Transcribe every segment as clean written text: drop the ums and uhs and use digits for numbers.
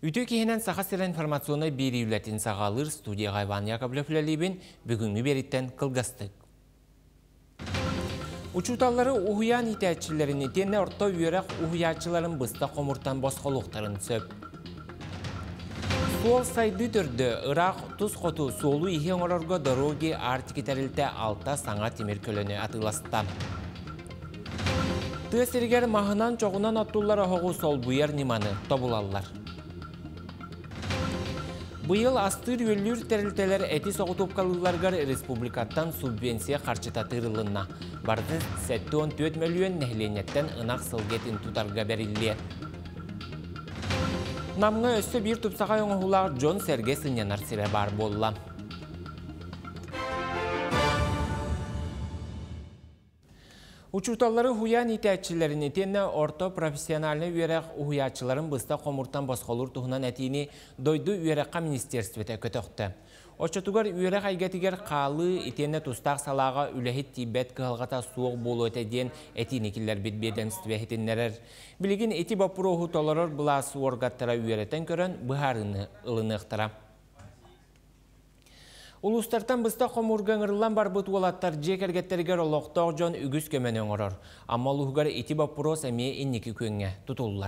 Үтө киһинен саха сыра информационный бериюлетін сағалыр студияға Иван Яковлев-Ләлибин бүгінгі бериттен кылгастык. Учуталары ухуян итәтчілерін етені орта үйерек ухуячыларын бұста қомуртан босқолуқтарын сөп. Суол сайды түрді Ирақ тұз қоту суолу ихен орорго дороги артикетарилте алта саңа темір көліні атыласты. Тысыргер махынан чоғынан аттулары хоғу сол бұйар ниманы тобулалар. Бұйыл астыр өллүр тәрілтелер әти соғытып қалыларғар республикаттан субвенция қарчыта тырылынна. Барды 7-14 миллион нәхленеттен ынақ сылгетін тұтарға бәрілі. Намға өсі бір тұпсаға оңғылар Джон Серге сынянар сірі бар болла. Учуталары хуян итәтчілерін етені орто профессиональны үйерек ухуячыларын бұста қомуртан басқолыр тұғынан әтейіне дойды үйерекқа министерстветі көтіқті. Очатугар үйерек айгетігер қалы етені тұстақ салаға үләхет тибет қығылғата суық болу өтеден әтейінекілер бетбедемстве етінлерер. Білігін әти бапыру ұхуталарыр бұласы орғаттыра үйереттен көрін бұхарыны ылынықтыра. Улустартан бұста қомурған ұрылан бар бұт олаттар жекергеттерігер олықтау жон үгіз көменен орыр. Аммал ұғығар еті бапырос әмей иннекі көнге тұтулылар.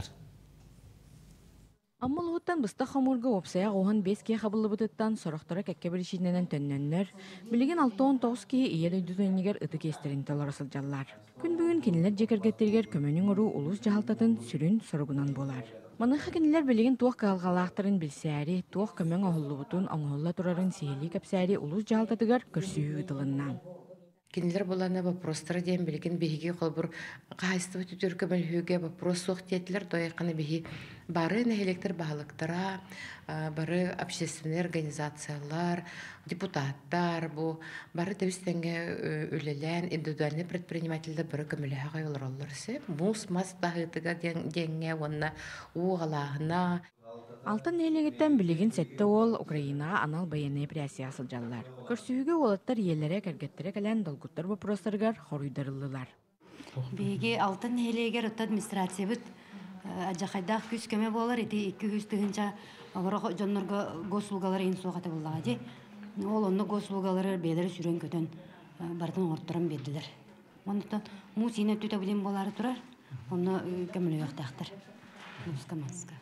Аммал ұғыттан бұста қомурға опсая оған 5 кей қабылы бұтыттан сұрақтара кәкке бірішіненен төнненлер. Білеген 6-19 кей иел өйдүзөнігер ұты кестерін талар асылжалар. Күн бүгін кенелер жекергеттерігер көменен ұру ұлыс жағалтатын сүрін сұрғынан болар. Маныққа кенелер білеген туақ қалғалақтарын білсәрі, туақ көмен оғылы бұтын оңғылла тұрарын сейлі кәпсәрі ұлыс жағалтатығар көрсүйі ұтылыннан. Кенелер боланы вопростары дейін білген бейге қолбұр қайсты өтүтір көміліге вопрос соқ дейтлер дойақаны бейге бары нәхелектер бағылықтыра, бары общественный организациялар, депутаттар, бары тәвістенге өлелән, индивидуальный предпринимательді бары көміліға қайылыр оларсы. Мұс мас бағытыға денге, онына уғалағына. Алтын нәйлегеттен білеген сәтті ол Украина анал баяны пресия асылжалар. Көрсүйіге олаттар елері кәргеттері кәлән долгуттар вопростарғар хоруйдарылылар. Беге алтын нәйлегер ұтты администрация бұд ажақайдақ күз көме болар, еті 200 түгінші жонларға госулғалар ең соғаты болаға. Ол онны госулғалары бейлері сүрен көтін бардың ортырын берділер. Онықтан мұз ені өтті білен болары тұрар, оны көмілі өқтақтыр. Мұзқа-мазқа.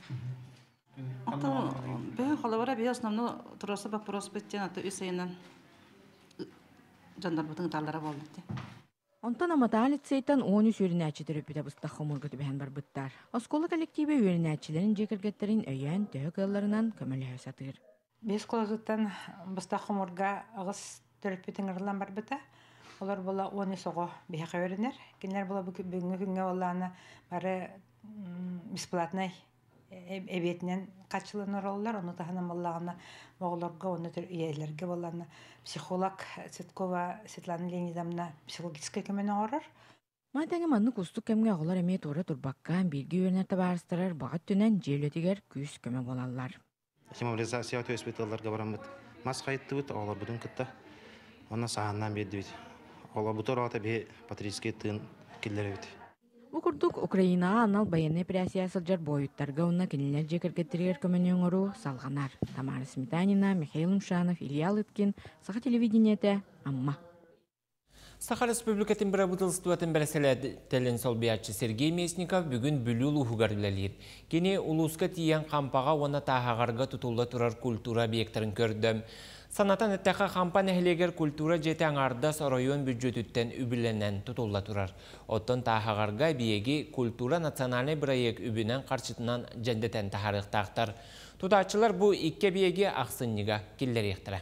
Бөй холовара бей основны турасы вопрос беттен аты үсейнен жандар бұтың талдара болды. Онтан амата лицейтан 13 үйренәтчі түріпіде бұста қомырғыты бән бар бұттар. Оскола коллективі үйренәтчілерін жекергеттерін өйен түйік ылларынан көмілі өсатыр. Бес коллективтен бұста қомырға ағыз түріпітің ырылан бар бұта. Олар бола 10 соғы бейхақы өрінер. Кенлер бола бүгінгі күнге оланы бары бесплатный эбетинен качылыныр олар, оны таханам боллағына оғыларға, оны иелерге боллағына психолог Цветкова Светлана Леонидовна психологический көмені орыр. Матаңы манны кустук кәмге оғылар әме торы турбаққан бірге өрнерті барыстырар бағыт түнен желетігер күз көмек олалар. Хемобилизация өте өспеталарға барамыд. Мас қайытты бұд, оғылар бұдың күтті. Оны сағаннан берді бұд. Оғылар бұтыр оғыта бе патрический тыын келдері бұд. Букурдук Украина анал баяны пресия сылжар бойыттарға онна кенелер жекергеттерігер көменен ору салғанар. Тамара Сметанина, Михаил Умшанов, Илья Лыткин, Саха телевидениеті, Амма. Саха Республикатын бір бұтылыстуатын бәрәселі тәлін солбиятчы Сергей Месников бүгін бүліл ұхығарылалыр. Кені ұлысқа тиен қампаға оны тағағарға тұтулы тұрар культура объекттарын көрдім. Санатан әттәқі қампан әхілегер культура жеті аңардас район бюджетіттен үбіленен тұтулла тұрар. Оттан тағағарға биеге культура национальный проект үбінен қаршытынан жәндетен тағарықтақтар. Тұтачылар бұл икке биеге ақсынныға келдер ектірі.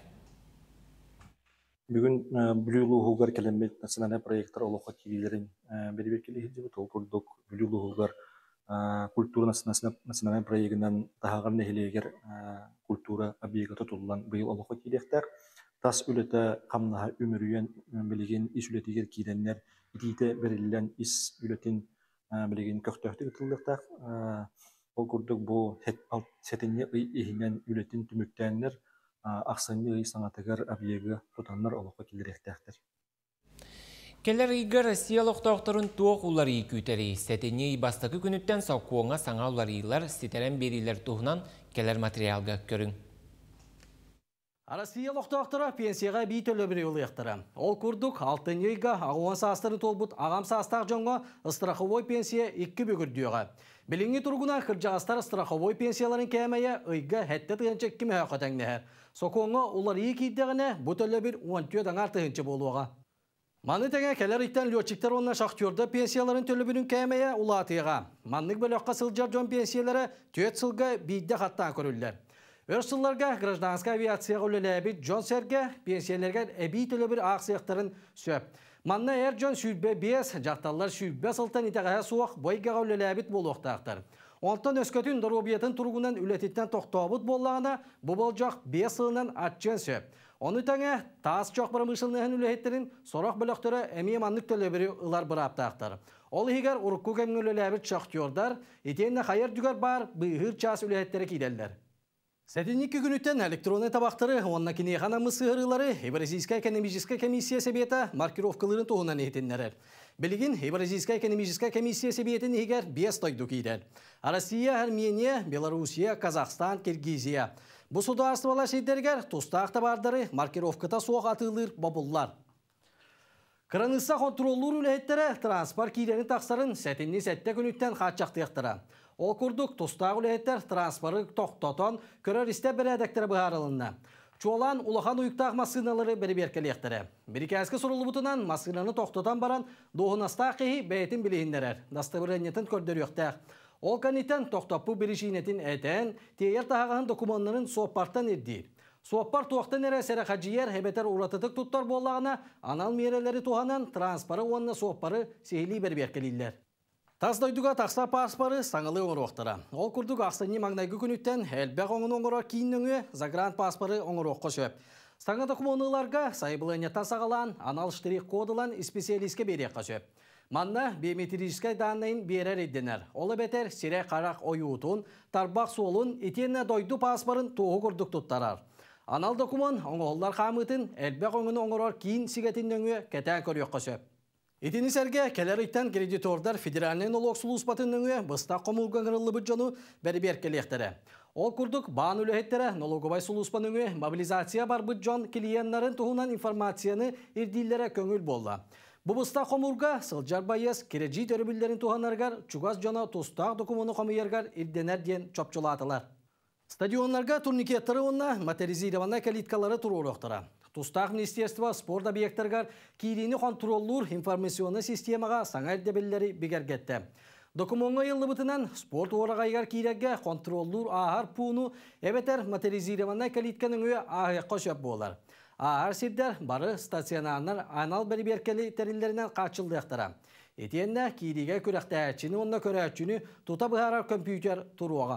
Бүгін бүлілі ұғылғар кәлемет национальный проекттар олыққа кейлерін беребек келі хеджебі толқырдық бүлілі ұғылғар культура национальный проектінен тағағар нәхелегер культура объекті тұтылған бұйыл олыққа кейлектер. Тас үлеті қамнаға өмірүйен білеген ис үлетігер кейленлер итейті берілген ис үлетін білеген көқтөқті күтілдіктақ. Ол күрдік бұл сәтіне үйінен үлетін түміктәнлер ақсанны үй саңатығар объегі тұтанлар олыққа келеректәқтір. Келер игер Россиялық тоқтарын туық улары күйтері. Сәтіне бастықы күніттен сауқуыңа саңа уларыйлар сетерен берилер туғынан Келер материалга көрүң. Россия лоқтақтыра пенсияға бей төлі бірі ұлықтыра. Ол күрдік алтын ейгі ағуан састыры толбұт ағам састақ жоңға страховой пенсия 2 бөгірдіуға. Біліңі тұрғына қыржағастар страховой пенсияларын кәмәйі ұйға әтті тұғынчы кімі әқатаңнәр. Соқуңа олар ей кейдіғіне бұ төлі бір 14 аңар тұғынчы болуға. Маны тәңе кәлер иттен летчиктер онна шахтёрда пенсияларын төлі бірін кәмәйі ұлатыға. Манның бөліққа сылжар жон пенсиялары 4 сылға бейді қаттан көрілдер. Өрсылларға гражданская авиацияға үлеләбі Джон Серге пенсияларға әбей төлі бір ақсияқтарын сөп. Манна әр Джон сүйбе 5, жақталар сүйбе сылтан итағая суақ бойгаға үлеләбіт болуқтақтар. Онтан өскөтін дұрубиетін тұрғынан үлететтен тоқтауыт болағына бұбал жоқ 5 сылынан атчын сөп. Оны тәңе тас жоқ бір мұшылнығын үлеттерін сорақ бөліқтері әмей маннық төлі бірі ұлар бір аптақтар. Ол егер ұрыққу кәмін үлеләбіт шақтиордар, етеніне қайыр дүгер бар бұйғыр час үлеттері кейделдер. Сәтіннік күгінеттен электронный табақтары, онна кенеғана мысығырылары Евразийская экономическая комиссия себеті маркировкаларын тоғынан етінлерер. Білігін Евразийская экономическая комиссия себетін егер 5 тойду кейдер. Россия, Армения, Белоруссия, Казахстан, Киргизия. Бұл сударствалар шейдергер тұстақ табардары маркировката соқ атылыр бабуллар. Кранысса контроллур үлеттері транспорт кейлерін тақсарын сәтінні сәтті күніттен қатшақтықтыра. Ол күрдік тұстағы үлеттер транспорты тоқтотон көрер істе бір әдәктері бұғарылынна. Чуолан улахан ұйықтақ масыналары бір беркелектері. Бірікәскі сұрылы бұтынан масынаны тоқтотан баран доғынастақ кейі бәйтін білейіндерер. Дастыбырынетін көрдер өқтәқ. Ол канеттен тоқтапу бірішінетін әтен тейер тағағын документарын соқпарттан ердейір. Соқпар туақтан әрі сәрі қажиер әбетер ұратытық тұттар болағына анал мерелері туғанан транспоры онына соқпары сейлі бір беркелейлер. Таздойдуға тақса паспары саңылы оңыр оқтыра. Ол күрдік ақсыны маңнайғы күніттен әлбәқ оңын оңыра кейініңі загрант паспары оңыр оққа сөп. Саңы документыларға сайбылынеттан сағалан, анал штрих кодылан специалистке береққа сөп. Манна биометрическай данныйын берер едденер. Олы бетер сире қарақ ойуытын, тарбақ солын, етенне дойду паспарын тоғы күрдік тұттарар. Анал документ оңғолдар қамытын әлбәқ оңын оңырар кейін сигетінніңі кәтән көріққа сөп. Етені сәрге кәлер иттен кредитордар федеральный налог сұлуспатыныңы бұстақ қомылғанғырылы бұджану бәрі беркелектері. Ол күрдік баан үліхеттері налоговай сұлуспаныңы мобилизация бар бұджан келиенларын тұғынан информацияны ердейлері көңіл болды. Бұбыстақ қомылға сылжар байыз кережи төрібілдерін тұғанарғар чугаз жана тұстақ докумені қомыярғар ерденер ден чопчылатылар. Стадионларға турникеттері онна материзированна кәлиткалары тұрулықтыра. Тустақ Министерство спорт объекттергар кейліні контроллур информационы системаға саңа әрдебелері бігергетті. Документға елі бұтынан спорт орағайғар кейлерге контроллур ағар пуыну әбетер материзированна кәлитканың өе ағыққа шөп болар. Ағар сирдер бары стационарнар анал бәрі беркелі тәрілерінен қачылды ақтыра. Етенне кейліге көрәқті әтшіні онна көрәтшіні тута бұғарар компьютер тұруаға.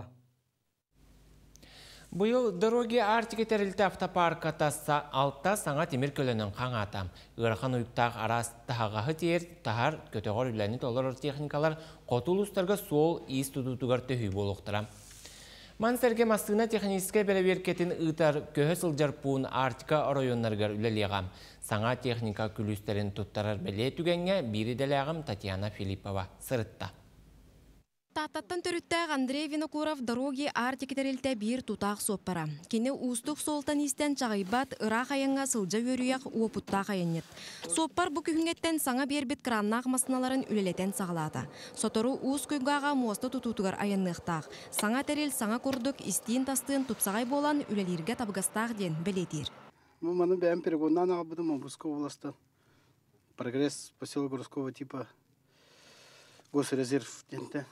Бұйыл дороги артикетерілті автопарка тасса алтта саңа темір көлінің қаңатам. Үрхан ұйықтақ арас тағағы тер, тағар көтеғар үләні толыр техникалар қотулыстарға сол ес тұтутығар төхі болуқтыра. Мансерге мастығына техническай бәрі ұйтар көхі сылжар пуын артика районларғар үләлеғам. Саңа техника күлістерін тұттарар бәле түгенге бірі Татьяна Филиппова сырытта. Таттаттан төріттәғ Андрей Винокуров дороги артикетерілті бір тұтақ соппара. Кені ұстық солтан істен чағайбат ұрақ аяңға сылжа өріяқ уопуттақ аянет. Соппар бұ күхінгеттен саңа бербет краннақ масыналарын үлелетен сағалады. Сотору ұз көйгаға мосты тұтутығар аяннықтақ. Саңа тәрел саңа көрдік істейін тастығын тұпсағай болан үлелерге табғастақ ден білетер. Маны бәйім перегоннан ағабыдым Омбудского областы. Прогресс поселок городского типа госрезерв денті.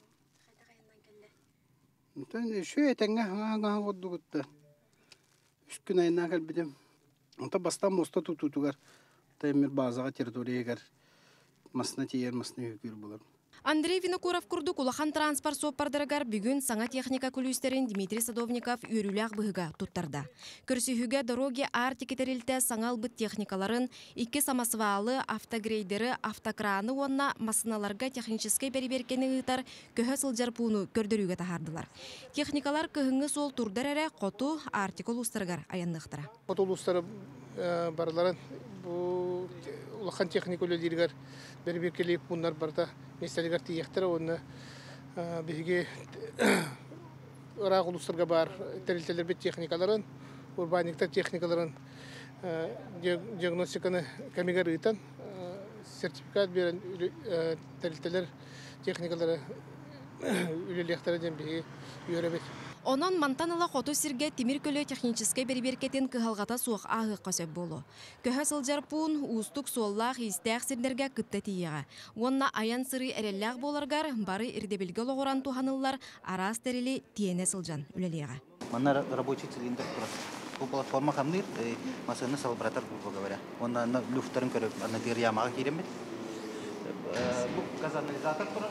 Шөй әтәңі аңға ғодды күтті. Үш күн айына кәлбедім. Онта бастан моста тұтутығар. Тәймір базаға территориягар. Масына тейер, масына үйгер болар. Андрей Винокуров күрдік улахан транспорт соппардарығар бүгін саңа техника күлістерін Дмитрий Садовников үйріләқ бұғыға тұттарда. Көрсіхіге дороги артикетерілті саңал бұт техникаларын, икі самасвалы, автогрейдері, автокраны онна масыналарға техническай бәрі-беркені ұйтар көхі сылжар пуыну көрдіріге тахардылар. Техникалар көхіңі сол турдар әрі қоту артикол ұстарғар аяннықтыра. Қоту ұстары барларын улахан техник өлелерігер бәрі-беркелейіп бұндар барда местелігер тиектері оны бігі ыраак улустарга бар терилтелер бит техникаларын, урбаниктар техникаларын диагностиканы камигар ыйтан сертификат берен терилтелер техникалары үлелектері дембеге үйеребет. Онон мантаныла қоту сирге Тимир көлі техническай берберкетін кыхалғата суық ағы қосып болу. Көхі сылжар пуын ұстық соллақ истәқ сирдерге күтті тиеға. Онна аян сыры әрелләқ боларғар бары ирдебілгі лоғыран туханылар арас тәрелі тиене сылжан үлелеға. Манна рабочий цилиндр bu platforma kamdir masını salbratar bu говоря. Ondan люфтарын көріп, ана дерьямаға керемет. Bu газоанализатор тұр.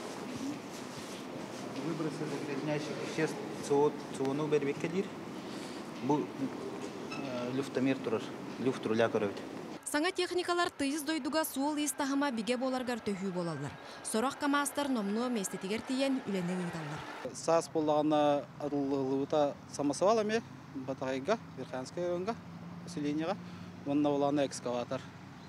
Выбросы загрязняющих веществ цуону бербекке дир. Bu люфтомер тұрыр, люфт руля көріп. Саңа техникалар тыйыз дойдуга суол истахыма биге боларгар төхүү болалар. Сорох камастар номну местетигер тиен үлене ыйдалар. Саас болағына адыллығыта самосвалами, батарейга, верханская районга, поселенияға. Онна болағына экскаватор.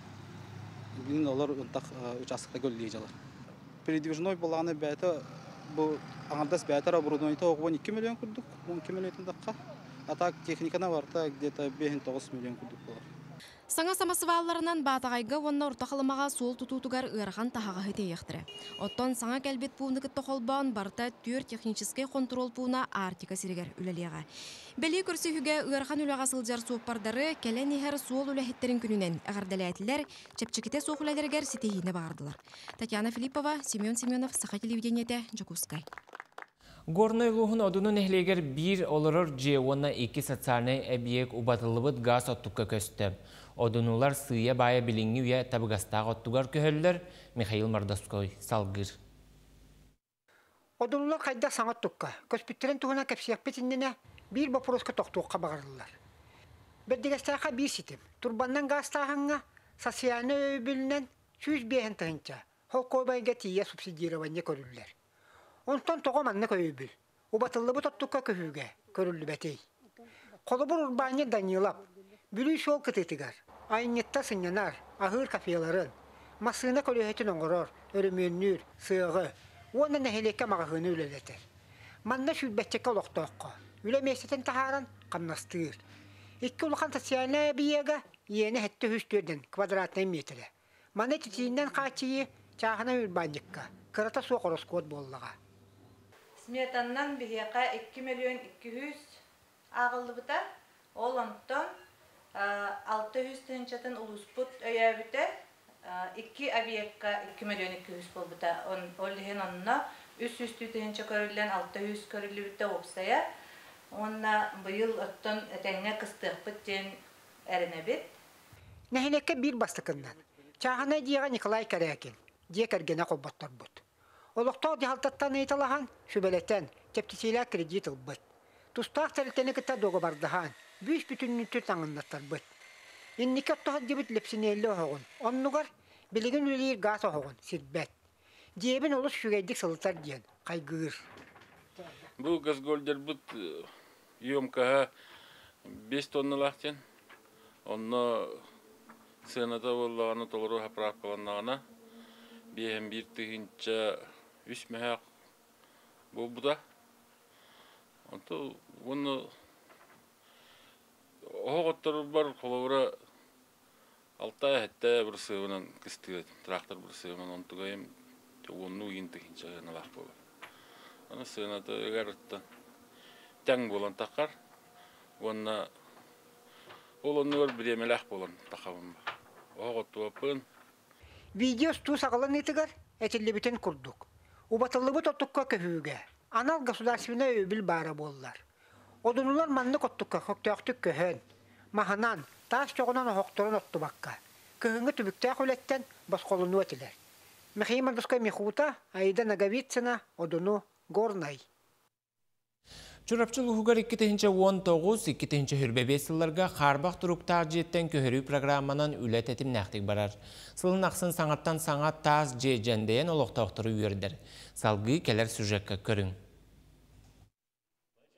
Билин олар ұнтақ участықта көлдей жалар. Передвижной болағына бәйті, бұл аңардас бәйтар оборудованиеті оғын 2 миллион күрдік, 12 миллион даққа. А так техникана барта где-то 5-9 миллион күрдік болар. Саңа самосвалларынан батағайга онна ортақылымаға суол тутутугар ырған тахаға хете ектірі. Оттон саңа кәлбет пуынды кітті қолбауын барта түр техническай контрол пуына артика сирегер үлелеға. Бәлі көрсі хүге ырған үліға сылжар суықпардары кәлен ехер суол үләхеттерін күнінен әғардаләйтілер, чепчекете суық үләлергер сетейіне бағардылар. Татьяна Филиппова, Семен Семенов, Саха телевидениеті, Джакускай. Горной луғын одунun эхлегер bir олырыр же онна 2 социальный объект убатылыбыт газ оттукка көсті. Одунулар сыя бая билинги уя табыгастақ оттугар көхөллер Михаил Мордовской салгыр. Одунулар қайда саңат тұққа. Көспіттерін туғына кәпсияқ бетіндіне бір бапыроска тоқтуққа бағардылар. Бердегестайға бір сетім. Турбаннан гастағыңа социальный өйбілінен 100 бейін тұғынша. Хол койбайға тия субсидирование көрілілер. Онтан тоғаманны көйбіл. Убатылыбы тоттуққа көйге көрілі бәтей. Қолыбыр урбаны данилап, бүлі шол кітетігар. Айнетта сынянар, ағыр кафеларын, масына көліхетін оңғырар, өрімөннүр, сыығы, оны нәхелекке мағығыны үлелетер. Манна шүлбәтчекке олықтоққа, үлеместетін тахаран қамнастыр. Икки улахан социальная биега ені хетті хүстөрден квадратный метрі. Маны тетейінен қачıyı чағына үлбанникка, кырата суық ороскот боллаға. Сметаннан бихеқа 2 миллион 200 ағылды бұта, ол онтон 600 тынчатын улуспут өйәбіті 2 объектка 2 миллион 200 бол бұта. Ол деген онына 300 тынча көрілден 600 көрілі біті опсая. Онына бұйыл оттон әтәңе қыстық бұттен әріне бет. Нәхелекке бір бастықыннан. Чағына дейға Николай Карякин, дек әргені қолбаттар бұд. Олықтау дехалтаттан ейталаған шүбелеттен тептесейлі кредит ұлбыд. Тустақ тәрілтені кітті доғы бардыған, бүйіс бүтінні түр таңындаттар бұд. Иннеке оттығын дебіт лепсінелі оғын, оннығар білігін үлейір газ оғын, сирбәт. Дебін олыс шүгейдік сылытар дейін, қайгыр. Бұл газгольдер бұд емкаға 5 тонналақтен, онны сыната болағаны толыру хапыраққаланағына бейін бір түгінші 3 мәхәқ бұл бұда. Оны оғыттар бар қолауыра 6 әтті бір сығынан кістігі, трактор бір сығынан онтығайым оны үйін түгінші ғаналақ болар. Оны сығынаты өғарыттан тәң болан тақар, оны бар біремеләқ болан тақабын бар. Оғытты өпін. Видео сту сағылан етігер әтелі күрдік. Убатылыбы тоттыққа көйге. Анал государственный өбіл бары болылар. Одунулар манны коттыққа көктөқтік көхін. Маханан, тас жоғынан оқтырын отты баққа. Көхінгі түбіктәқ өлеттен басқолыну өтілер. Михаил Мордовской Михута, Аида Наговицына, Одуну, Горнай. Чурапчыл ұғығар 2019-2020 хүрбебе сылларға қарбақ тұруқтар жеттен көхірі программанан үлет әтім нәқтік барар. Сылын ақсын саңаттан саңат таз же жәндейен олықтауқтыры үйердір. Салғы келер сюжетке көрің.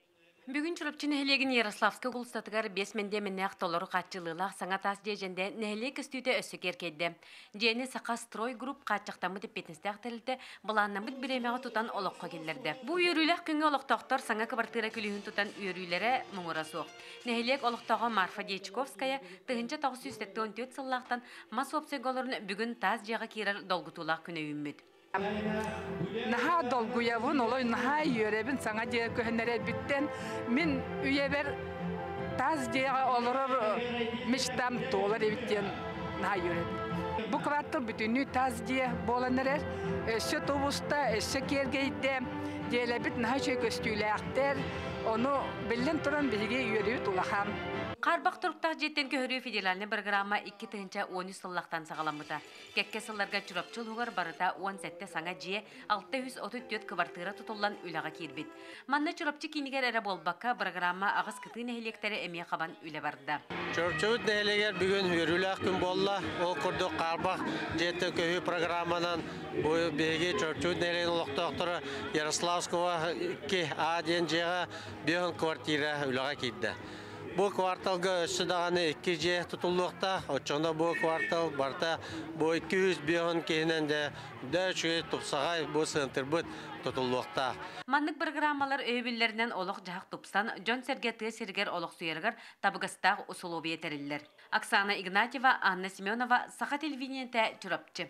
Бүгін чұрыпчы нәхелеген Ярославска құлыстатығар 5 менде міннәқ толыры қатчылылақ саңа тас деженде нәхелек үстүйті өсі керкейді. Жені сақа строй групп қатчықтамы деп бетіністәқ тәрілді, бұланнамыд біремеға тұтан олыққа келдерді. Бұл үйрүйләқ күнгі олықтақтар саңа кыбартыра күлігін тұтан үйрүйлері мұңыра соқ. Нәхелек олықтаға Марфа Дечковская тұғынша 914 сыллақтан мас опсеголарын бүгін таз жеға керер долгытулақ күні үммет. Наха долгуявын олой наха үйеребін саңа жер көхінерет бүттен мен үйебер таз жеға олырыр мечтам толар ебіттен наха үйеребін. Бұл квартал бүтіні таз же боланырыр, өсі тобуста, өсі кергейді, желебіт наха шөк өстүйлі ақтер, оны білден тұран біге үйеребіт улахан. Қарбақ тұрықтақ жеттен көхірі федеральный программа 2-13 сыллақтан сағаламыда. Кәкке сылларға чүрапчыл ұғыр барыта 17 саңа жие 634 кыбартыра тұтылан үліға кербет. Манна чүрапчы кейінігер әрі болбаққа программа ағыз күті нәхелектері әме қабан үлі барды. Чүрапчывыт нәхелегер бүгін өрілі күн болла. Ол күрді қарбақ жетті көхі программанан беге чүрапчывыт нәхелеген ұлықтақтыры Ярославскова 2А-ден жеға бүйін квартира үліға кейді. Бұл кварталға өсі дағаны 2 же тұтылуқта, отчонда бұл квартал барта бұл 200 бүйін кейінен де дөшіге тұпсағай бұл сынтыр бұд тұтылуқта. Маннык программалар өйбілерінен олық жағық тұпсан, Джон Сергеті Сергер олық сүйергер табығыстағы ұсылу бетерілер. Оксана Игнатьева, Анна Семенова, Саха телевидениеті чүрапчы.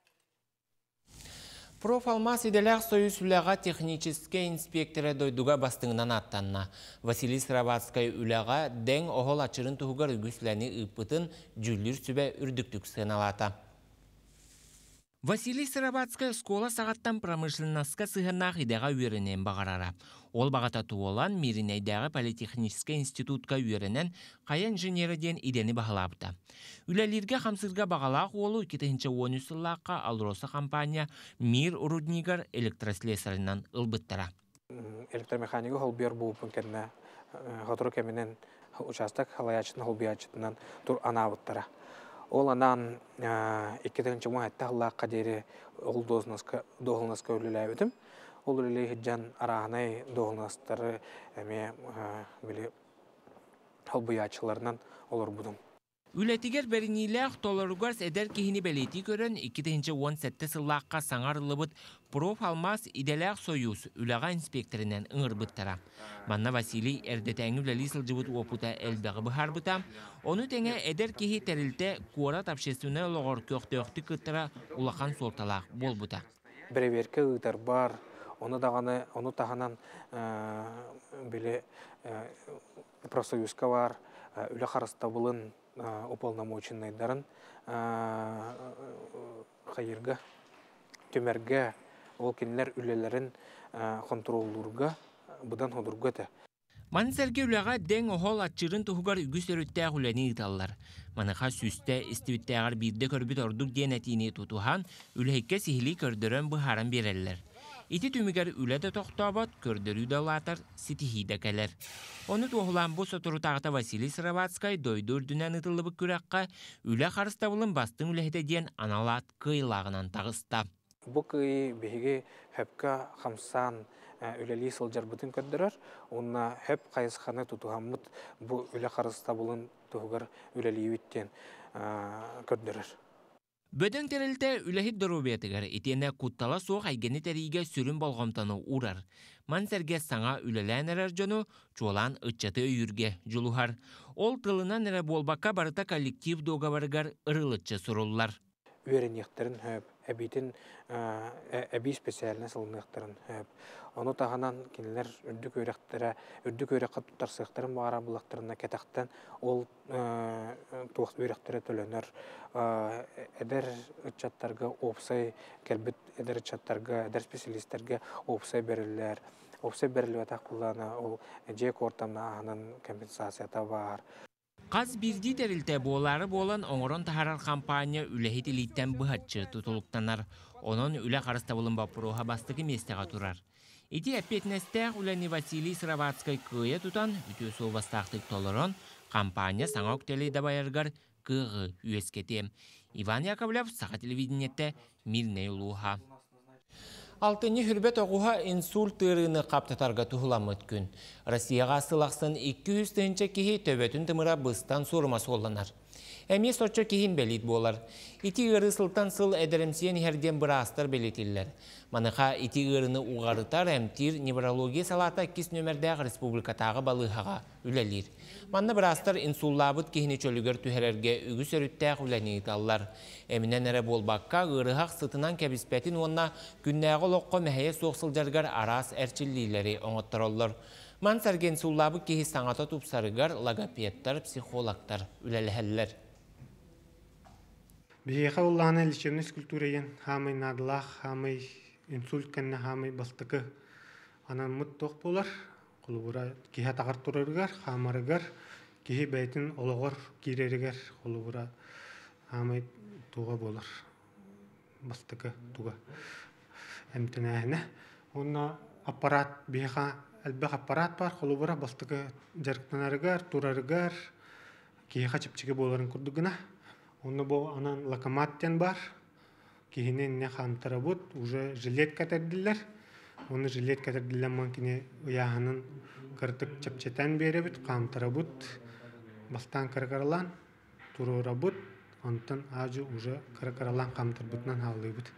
Профалмас иделяқ союз үләға технический инспекторы дойдуға бастыңынан аттанна. Василий Сыраватскай үләға дәң оғыл ачырын тұғығар үгісләні ұппытын жүлір сүбә үрдіктік сыналата. Василий Сыраватскай скола сағаттан промышленностка сығынақ идеға үйерінен бағарара. Ол бағата туолан Миринайдағы политехнический институтка үйерінен қая инженериден идені бағалабыда. Үләлерге қамсырға бағалақ олу 2013 сыллаққа Алроса компания Мир Уруднигар электрослесарынан ұлбыттара. Электромеханигі холбер бұлпын кәдіне ғатыру кәменен участок халаячын холбиячытынан тұр анабыттара. Ол анан 2000 мұхайтта ғылаққа дейірі ол доғылнаска өлілі өтім. Ол өлілі хиджан арағынай доғылнастары әме холбиячыларынан олар бұдым. Үләтігер бәрінейләқ толаруғарс әдер кехіні бәлеті көрін 2017 сыллаққа саңарылыбыт Профалмас иделяқ союз үләға инспекторінен ұңырбыттара. Манна Василий әрдетәңі үләлі сылжыбыт опыта әлбәғі бұхарбыта, оны тәңе әдер кехі тәрілті қуарат общественне лоғыр көқтіөқті күттіра ұлақан солталақ болбыта. Біреверкі ұйтар бар, оны тағанан біле профсоюзка бар, үлі қарыста бұлын уполномоченныйдарын қайырға, төмерге, ол кенілер үлелерін контроллурға, бұдан hodurgöte. Манзерге үләға дәң оғол атчырын тұғығар үгіс өріттәғ үләні ұталар. Маныға сүсті істівіттәғар бірді көрбіт ордық ден әтіне тұтуған үләйке сихили көрдірін бұхаран берелер. Ити түмігер үләді тоқтабат көрдірі далатар ситихиді кәлер. Оны туғылан бұл сотыру тағыта Василий Сыраватскай дойды үрдінен ұтылыбы күрәққа үлә қарыстабылын бастың үләйді ден аналат кыйлағынан тағыста. Бұл кый бейге хөпка қамсан үләлі сылжар бұтын көрдірір. Онына хөп қайысқаны тұтуғамыд бұл үлә қарыстабылын тұғығыр үләлі үйттен көрдірір. Бөдің терілті үләхет дұрубетігер, етені құттала соқ айгені тәрейге сүрін болғамтаны урар. Мансерге саңа үләлән әрер жону, чуалан ұтчаты өйірге жұлуғар. Ол тылынан әрі болбаққа барыта коллектив доғаварығар ұрылытчы сұрулар. Үйерінектерін хөп, әбей специаліне сылынықтарын хөп. Оны тағанан кенелер үрдік өрекқа тұтарсықтарын бағара бұлақтарына кәтақтан ол туғыз өректері төленер. Әдер ұтчаттарға опсай, кәлбіт әдер ұтчаттарға, әдер специалисттерге опсай берілер. Опсай берілі өтақ бұланы ол жек ортамна ағынан компенсацията бар. Қаз бірді тәрілті болары болан оңырын тахарар компания үләхет елиттен бұхатчы тұтылықтанар. Оның үлә қарыстабылын бапыруға бастығы местеға тұрар. Ити әппетнестәқ үләні Василий Сыраватскай күйе тұтан үті сол бастақтық толырын компания саңа өктелейді байырғар күйі үйескеті. Иван Яковлев, Саха телевидениетті Мирней Луха. Алтыны хүрбет оғуға инсульт тырыны қаптатарға тұхыламыт күн. Россияға сылақсын 200 тынча кихи төбетін тымыра бұстан сұрыма солланар. Әме сотчо кихин белит болар. Ити ыры сылтан сыл әдірімсен herден бұрастар белетілер. Маныға ити ырыны уғарытар әмтир неврология салата 2 нөмірдәғ республикатағы балығаға үлелер. Манны бұрастар инсуллабыт кихini чөлігер түхерерге үгіс өріттәғ үләнейталар. Әмінен әрі болбаққа ырығақ сытынан кәбіспәтін онна күннәғі лоққо мәхейе соқсылжарғар арас әрчіллилері оңыттыролар. Ман сәрген суллабы кихи саңата тупсарыгар логопедтар, психологтар үләләләр. Бейеқа ұллағына лечебность культурайын хамай надылақ, хамай инсульт кәнне хамай бастықы анан мұт тоқ болар. Қолыбыра кеге тағар тұрарыгар, хамарыгар, кеге бәйтін олығыр керерігер, қолыбыра хамай туға болар. Бастықы туға әмтін әйіні. Онна аппарат, бейеқа әлбәқ аппарат бар, қолыбыра бастықы жарықтанарыгар, тұрарыгар, кеге чіпчіге боларын күрдігіна. Оны бұл анан локоматтен бар, кейінен не қамтыра бұд, уже жилет кәтерділер. Оны жилет кәтерділер мәңкіне ұяғының кіртік чепчетен бері бұд, қамтыра бұд, бастан кіркаралан, тұруыра бұд, онтын ажы уже кіркаралан қамтыр бұдынан халы бұд.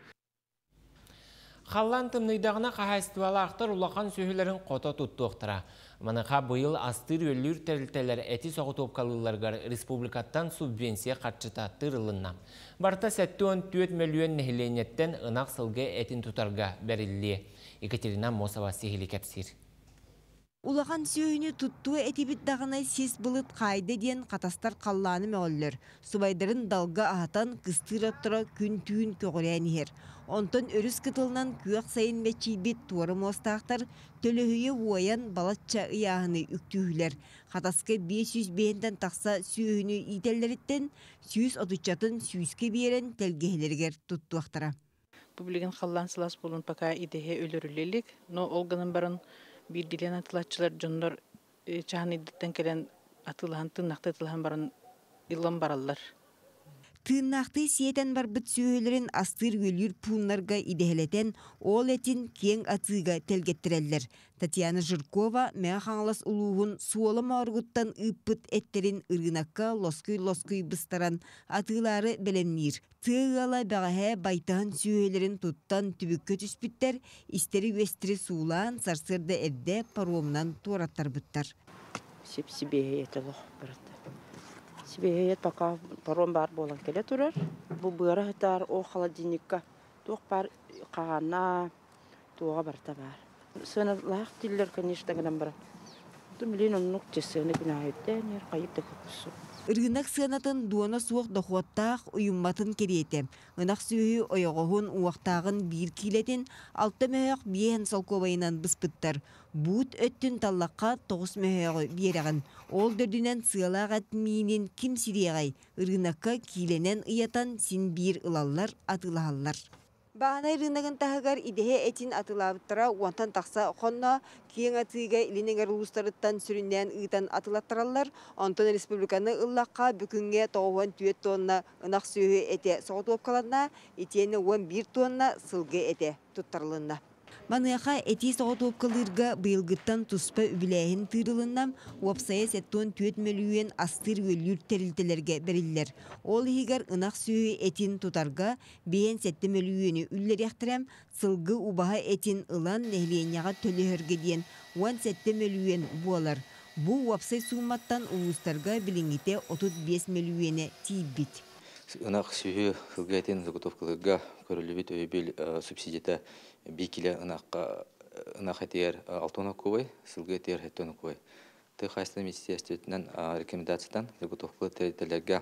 Қаллан тымнайдағына қағайстывалы ақтар ұлақан сөйлерін қота тұттуқтыра. Маныға бұйыл астыр өлір тәрілтелер әти соғы топқалыларғар республикаттан субвенция қатшытаттыр ылынна. Барта 7-4 миллион нәхіленеттен ынақ сылғы әтін тұтарға бәрілі. Екатерина Мосова сехілі кәпсір. Улахан сүйіні тұттуы әтебіт дағынай сес бұлыт қайды ден қатастар қалланы мәғілер. Субайдарын далға ағатан кыстыр оттыра күн түйін көғірән ехер. Онтон өріс кытылынан күйақ сайын мәчейбет туары мостақтар төліхүйе уаян балатча ұяғыны үктүйілер. Қатасқа 500 бейінден тақса сүйіні ителлеріттен сүйіз отучатын сүйізке берен тәлгейлергер тұттуақтыра. Бұл білген қаллан сылас болын пака идеге өлірілелік, но олғының барын bir dilen atılатçılar jonlar çahanidditten kelen atılhan tırnakta atılhan baran illan barallar. Tırnaқты сиетен бар бұт сөйлерін астыр өлір пұнларға идеheleten ол әтін кең атыға телгеттірелер. Татьяна Жиркова мәң қаңлас ұлуғын суолы мағырғыттан үппіт әттерін ұрғынаққа лоскүй бұстаран атылары білемнер. Тығала бағаға байтағын сөйлерін тұттан түбікке түспіттер, істері өстірі суылан сарсырды әвде паромнан туараттар бұттар. Сепсібе етілі бірді. Сибеет пока паром бар болан келе турар. Бу быра хатар о холодильникка тоқ бар қағана тоға барта бар. Сына лақ тиллер конечно гынан бар. Тумлин оннук чесене күнәйттен ер кайып та көксү. Ыргынак сынатын дуана суық дохуаттақ уйымматын кереті.Ынақ сүйі ойоғығын уақтағын бір килетін 6 мөйіқ бейін солковайынан бұспыттар. Бұд өттін таллаққа 9 мөйіғі беріғін. Ол дөрдінен сығалақ әтмейінен кім сирегай. Ыргынаққа киленен ұятан син бір ылалар атылағалар. Бағана ырынағын тағығар идеге әтін атылабыттара уантан тақса қонна кейін атыға илінегер ұлыстарыттан сүрінден ұйтан атылаттаралар. Онтан республиканы ұллаққа бүкінге 9 тонна ынақ сүйі әте соғыт опқаларына, етені 11 тонна сылғы әте тұттарылына. Маныяқа әти соғыт опқалырға бұйылғыттан тұспа үбіләйін тырылыннам, уапсайы 4 миллион астыр өлір тәрілтелерге берілер. Ол егер ынақ сүйі әтін тұтарға бейін 7 миллионы үллер яқтырам, сылғы убаға әтін ылан нәхленяға төлігерге дейін 17 миллион болар. Бұл уапсай суматтан ұлыстарға біліңгіте 35 миллионы тейбіт. Ынақ сүйі сылғы заготовкаларға көрілібет өйбел субсидията бейкілі ынақ әтер 6 кубай, сылғы әтер 7 кубай. Ты хайстан министерстветінен рекомендациядан заготовкалы тәрелерге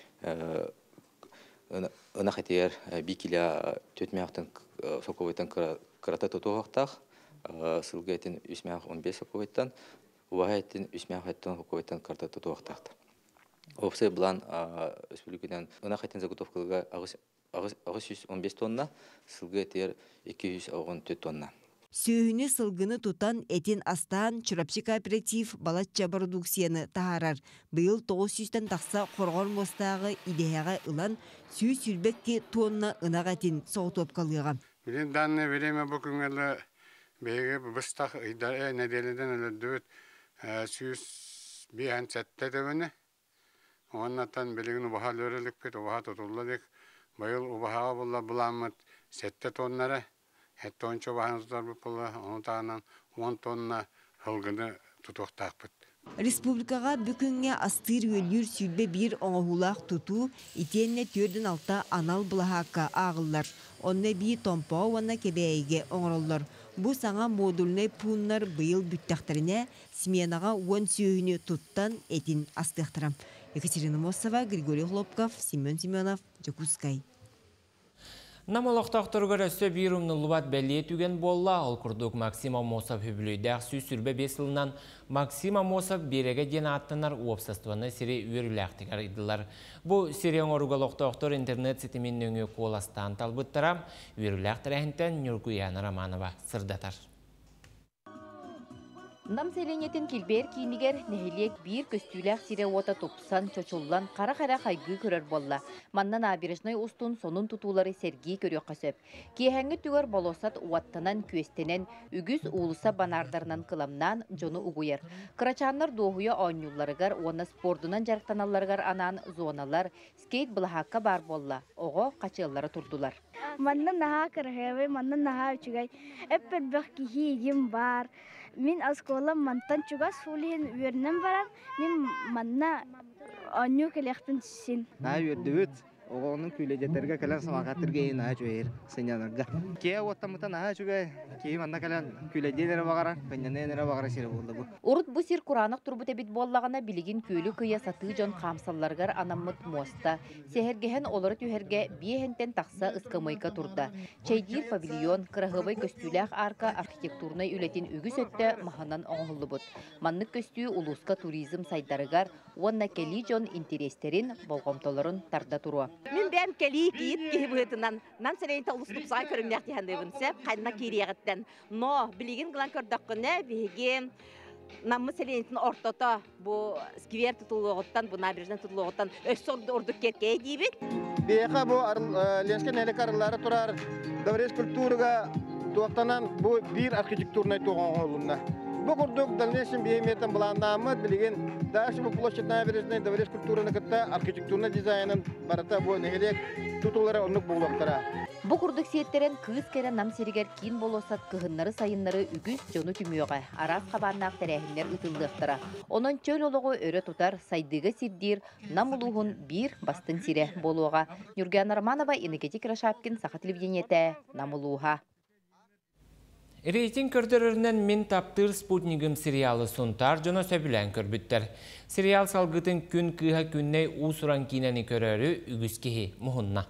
ынақ әтер бейкілі 4 мәқтен соковайтан қырата тұтуғақтақ, сылғы әтен 15 соковайтан, уаға әтен 3 соковайтан қырата тұтуғақтақты. Опсай бұлан республикадан ынақ әтен заготовкалыға 15 тонна, сылғы әтер 214 тонна. Сөйіні сылғыны тұтан әтен астан чурапчы кооператив балатча продукцияны тағарар. Бұйыл 900-тен тақса қорғар мостағы идеяға ылан сүй сүрбекке тонна ынақ әтен соғытып қалыға. Bilin danne vereme bu küngeli bege bıstaq nedeleden öldüt süs bir ansette de beni. Ondan bilgin bahal örelik pet oha tutulladık. Bayıl obaha bulla bulamut sette tonlara. Hatta onça bahanızlar bu pula onu tağından 10 tonna hılgını tutuqtaq pet. Республикаға бүкінге астыр өлір сүлбе бір оңғылақ тұту, итенне төрден алта анал бұлағаққа ағылар. Онны бір томпа оңына кебейге оңырылар. Бұ саңа модулны пұнлар бұйыл бүттіқтіріне сменаға он сүйіні тұттан әтін астықтырам. Екатерина Мосова, Григорий Хлопков, Семен Семенов, Жакускай. Намалақтақтырғыр өсі бір ұмнылуат бәлі етуген болла, ол күрдік Максим Амосов хүбілейдәқ сүрбе 5 жылынан Максим Амосов береге ден аттынар уапсастуаны сире үйіріләқтігер идылар. Бұл сирен орғалықтақтыр интернет сетімен өңі қоластан талбыттыра, үйіріләқтір әхінтен Нюргуяна Романова сырдатар. Нам селенетін келбер кейінігер нәхелек бір көстүләқ сире ота топсан чочуллан қара-қара қайғы көрір болла. Маннан абережной ұстын сонын тұтулары Сергей көрек қасөп. Кейхәңгі түгір болосат уаттанан көстенен үгіз улыса банардарынан қыламнан жоны уғыйыр. Қырачанлар доғуя ойнуларығар, оны спордунан жарықтаналарығар анан зоналар, скейт бұлахаққа бар болла. Оғы қачылары тұрдулар. Маннан наға кірғеве, маннан наға үчігай. Әппір бұқ кейгім бар. Мен асколам мантан чугас фулин вернем баран, мен манна аню келехтен син. На юрдүт, огонун күлежетерге келен самакатырге на жойер сенянарга. Ке оттамыта на жугай, ке манна келен күлежелере багара, пенненере багара сире болду бу. Урут бу сир Куранак турбут эбит боллагына билигин күлү кыя саты жон камсалларгар анаммыт моста. Сехергehen олары түһерге биехентен такса ыскамайка турда. Чайдир павильон, кырагыбай көстүләк арка архитектурнай үлетин үгүс өттө маханан оңоллубут. Маннык көстүү улуска туризм сайдарыгар, онна кели жон интерестерин болгомтолорун тарда туруа. Мен бәм кели киит кебетинан нан сенейин толуступ сай көрүнәк дигәндебинсеп, кайна кириягыттан. Но билигин гылан көрдөккөнә биге наммы сенейин ортото бу сквер тутулугуттан, бу набережный тутулугуттан өссөрдү ордук керке дибит. Беха бу ленске нелекарлары турар. Даврес культурага туактанан бу бир архитектурный тоңолунна. Бу курдук дальнейшем биеметен буландамы билген дальше бу площадь набережной Даврес культураны кытта архитектурный дизайнын барата бу нехерек тутулары онук булуктара. Бу курдук сиеттерен кыз керен нам серигер кин болосат кыгыннары сайыннары үгүс жону түмүөгө арас кабаннак терехинер ытылдыктыра. Онон чөл ологу өрө тутар сайдыга сирдир намулугун бир бастын сире болуга. Нюргуяна Романова, Энергетик Рашапкин, Саха телевидениете, намулуга. Рейтинг көрдөрөрүнөн мен таптыр спутнигим сериалы сунтар жона сөбүлән көрбүттер. Сериал салгытын күн кыха күнней усуран кинени көрөрү үгүскеһи мухунна.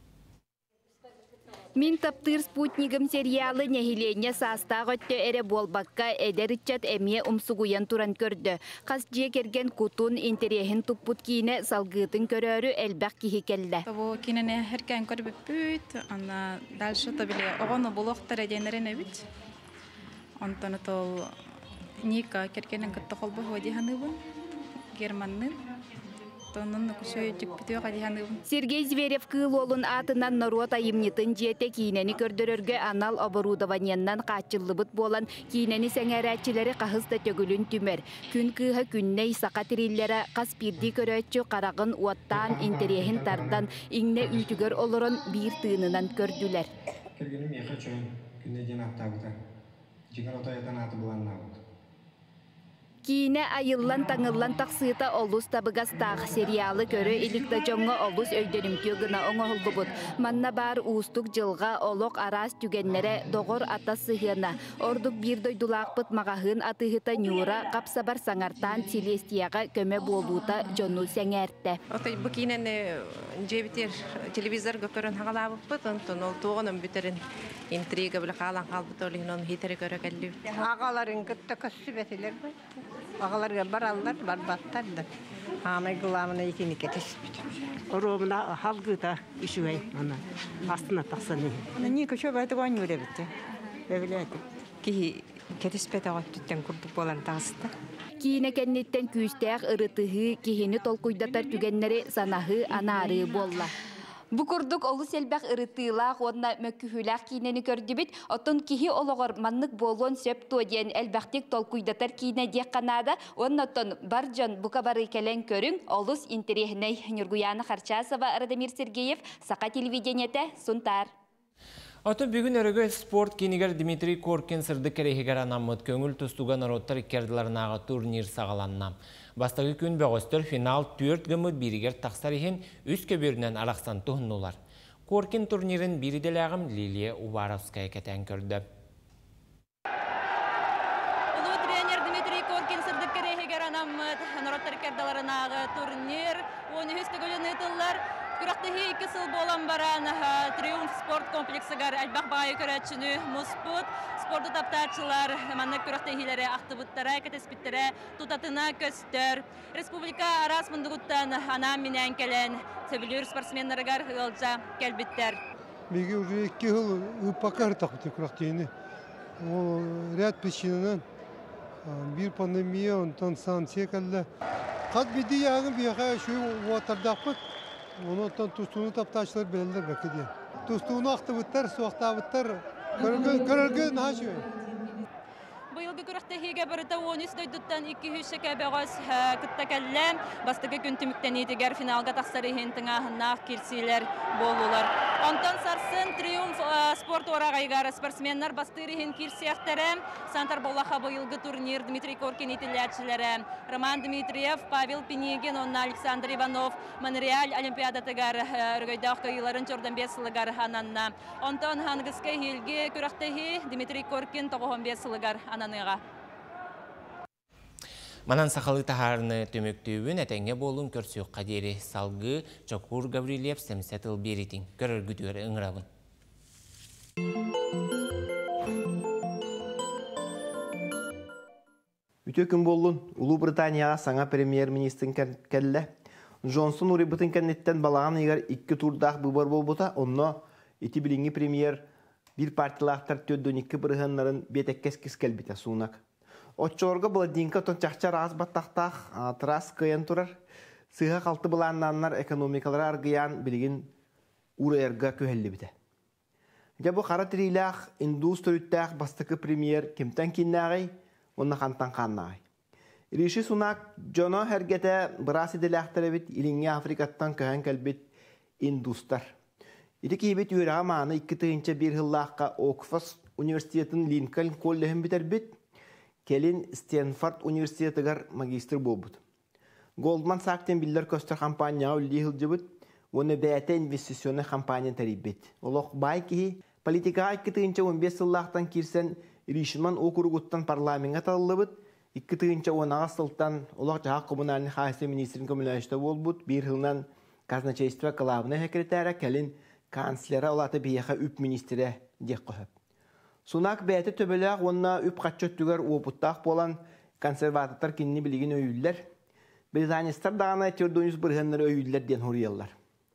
Мин таптыр спутнигим сериалы нехилене састағы өтті әрі болбаққа әдерітчат әме умсугуян туран көрді. Қас же керген кутун интерехин туппут кейіне салгытын көрөрү әлбәқ кейі келді. Бұл кейініне әркен көрбіп бүт, ана дальше табіле оғаны бұлықтар әденерін әбіт. Онтаны тол Ника кергенін күтті қолбы өдейханыбын, Германның. Сергей Зверев кылолун атынан наруат айымнетін жете кейінені көрдірерге анал оборудованияннан қачылыбыт болан кейінені сәңәрәтчілері қағызда төгілін түмер. Күн кыға күнней сақатыриллері қас бірді көрәтчі қарағын уаттан интерехін тардан иңне үйтігер олырын бір тыынынан көрділер. Кергенім еқі чөң күннеден аттағыда. Жигар отаятан аты бұланна болды. Кейіне айыллан таңыллан тақсыйта олус табығастақ сериалы көрі илікті жоңға олус өйденімке гына оңғылды бұд. Манна бар уыстық жылға олық арас түгеннері доғыр ата сығына. Ордық бір дойдулақпыт мағағын атығыта нюра қапса бар саңартан Селестияға көмі болуыта жону сәңәртті. Бұл кейінен жебітер телевизорға көрін хағалабықпыт, ол туғының бүтерін интрига білі қалан қалбыт олығын оны хитері көрі кәлі. Ағаларын күтті көсі бәтелер бай. Ағаларға баралар, барбаттарды. Амай ғыламына екені кетеспейді. Ұрымына халғыта үшігай, астына тақсаны. Не көші бәді ғойын өре бітті. Бәбіләді. Кейі кетеспейді ғойттыттен күрдік болан тағысты. Кейіне кәннеттен күйістәқ ұрытығы, кейіні толқуйдатар түгеннері санағы анары болла. Бу курдук олус элбак ырытыылаах онна мөккүхүлаах кинени көрдүбүт, отон кихи ологор маннык болуон сөп туодиен элбактик толкуйдатар кине диякканада, оннотон баржон бука бары келен көрүң, олус интерехней Нургуяна Харчасова, Радамир Сергеев, Сака телевидениете, Сунтар. Аты бүгін өрігі спорт кенігер Дмитрий Коркин сырды керехігер анамыд көңіл тұстуған ороттар керділарынаға турнир сағаланнам. Бастағы күн бәғыстыр финал 4 гымыд бірігер тақсар ехен үз көберінен арақсан тұхыннулар. Коркин турнирін біріделәғым Лилия Уваровская кәтен көрді. Улу тренер Дмитрий Коркин сырды керехігер анамыд ороттар керділарынаға турнир 13 гөлін ұтылар. Күрәқтігі 2 сыл болан баран Триумф спорт комплексігер әлбақ байы көрәтшіні мұспыт. Спорты таптарчылар, манны күрәқтігілері ақтыбыттара, кәтеспіттері тұтатына көстер. Республика арас мұндығыттан ана менен келен сөбілер спортсменлерігер ғылжа кәлбіттер. Беге уже 2 жыл ұппақар тақыты күрәқтігіні. Ряд причинынан bir пандемия, онтан санкция кәлді. Қат беді яғын бияға шөй уатардақпыт. Ondan tustuğunu taptaşlar belirler belki diye. Tustuğunu aktıbıtlar, su aktıbıtlar. Körülgün haşıyor. Bu yılgı kürehtehige barıta 13 doyduttan 200 şekebağız kıttakallem. Bastıgı gün tümükten itiger finalga taksarıhin tınağınağ kirsiler bolular. Ondan sarsın Triumf sport orağaygar sportsmenler bastırıhin kirsiyaktarım. Santar Bolaha bu yılgı turnir Dmitry Korkin itilyatçılarım. Roman Dmitriev, Pavel Pinigin, onna Aleksandr Ivanov, Monreal Olimpiadatıgar örgöydağ kıyıların çordan 5 yılıgar ananna. Ondan hangıskı hilgi kürehtehi Dmitry Korkin 95 yılıgar ananıga. Манан сақалы тахарыны төмөктүүбүн әтәңе болун көрсөк қадері салғы Чокур Гаврилев сәмсәтіл беретін көрір күтері ұңырабын. Үтө күн болун Улуу Британияға саңа премьер-министрин кәлі. Джонсон уры бұтын кәнеттен балаған егер 2 турдақ бұбар болбыта, онно ити біліңі премьер bir partилақтар төдден 2 бірғанларын бетеккес кес кәлбіте суынақ. Отчорга Бладинка тон чахчар аз баттақтақ трас кыян турар. Сыға қалты бұланнанлар экономикалары аргыян білген урайырға көхелі біте. Жабы қара тірилақ, индустрияттақ бастықы премьер кемтен кеннағай, онна қантан қаннағай. Риши сунақ жоно әргеті бірас еделяқтары бет иліңе Африкаттан көген кәлбет индустар. Ити кейбет үйраға маны 2 тыгынча бір ғыллаққа Оксфорд университетін Линкольн коллехін бітер бет, келин Стэнфорд университетігер магистр болбуд. Goldman Sachs'ten biller köster kampanya ulli hıljıbıt, onu bəyətə investisyonu kampanya təribet. Oloq bay ki, politika 2 tığınca 15 yıllaqtan kirsen, irişman o kuruguttan parlamenga talılıbıt, 2 tığınca 10 sıltan oloq jaha kommunalini xaisi ministerin kommunalista bolbut, bir hılnan kaznacheystva kılavına sekretara kelin kanslera olatı biyaxa üp ministre dek qohab. Sunak bəyəti töbələk onna üp qaççöttüger oputtaq bolan konservatitlar kinni biligin öyüller, Britannistar dağına tördüğünüz bırğanları öyüller den horiyallar.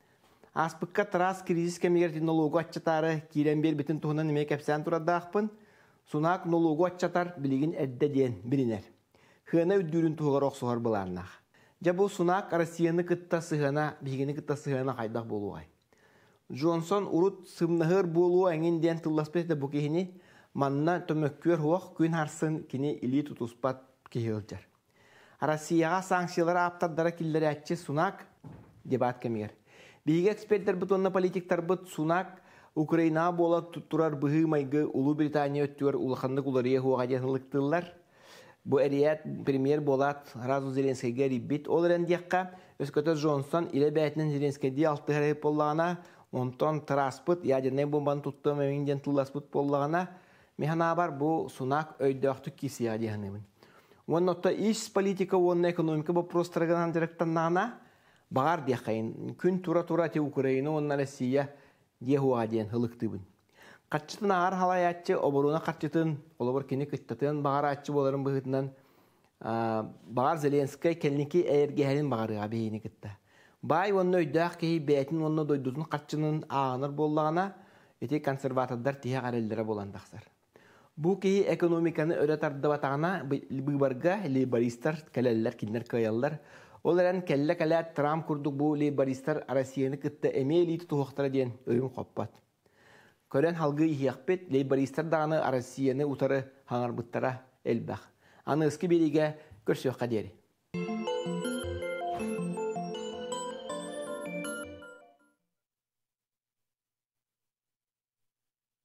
Aspıkka tras krizis kemiger nologu aççatarı kiren bir bitin tuğunan emek epsen turadağpın, sunak nologu aççatar biligin edde den biriner. Hına üddürün tuğugar oqsuğar bularnaq. Ja bu sunak Rusiyanı kıtta sığana, bigini kıtta sığana qaydaq boluğay. Johnson urut sımnahır boluğu engin den tıllaspet bu kihini, manna tömökkür huaq gün harsın kini ili tutuspat kihiljar. Rusiyaga sanksiyalara aptardara killeri açı sunak debat kemiger. Bigi ekspertler butonna politiktar but sunak Ukraina bola tutturar bıhı maygı Ulu Britanya öttüver ulaqanlık ulariye huağa janılıktırlar. Bu eriyat premier bolat Razu Zelenskiyga ribbit olaren diyakka Özkötö Johnson ile bəyətinin Zelenskiydi altı herayip bollağına onton traspıt yadine bombanı tuttuğum evinden tullaspıt bollağına mehana var bu sunak öydöktük kisi yadiyanımın. Оннотта иш политика, онна экономика вопростарыгынан директорнана бар дияқайын. Күн тура-тура те Украина, онна Россия дияхуа дейін хылықтыбын. Қатчытын ағар халаятчы, оборуна қатчытын, олабыр кені кыттатын бағар атчы боларын бұғытынан бағар Зеленскай келінекі әйергелін бағарыға бейіні кытта. Бай онна өйдақ кейі бәйтін онна дойдудың қатчының ағаныр боллағына өте консерватордар тия қарелдері боландақсар. Bu ki ekonomikanı öğretardığına bıbarga liberistler, kaleller, kinler kayallar. Ол әрін кәлі Trump күрдік бұл лейбористар Россияны кітті әмейлейті тұғықтыра ден өрін қоппат. Көрен халғы ихияқпет лейбористар дағаны Россияны ұтары хаңар бұттара әлбәқ. Аны ұсқы береге көрсеуққа дері.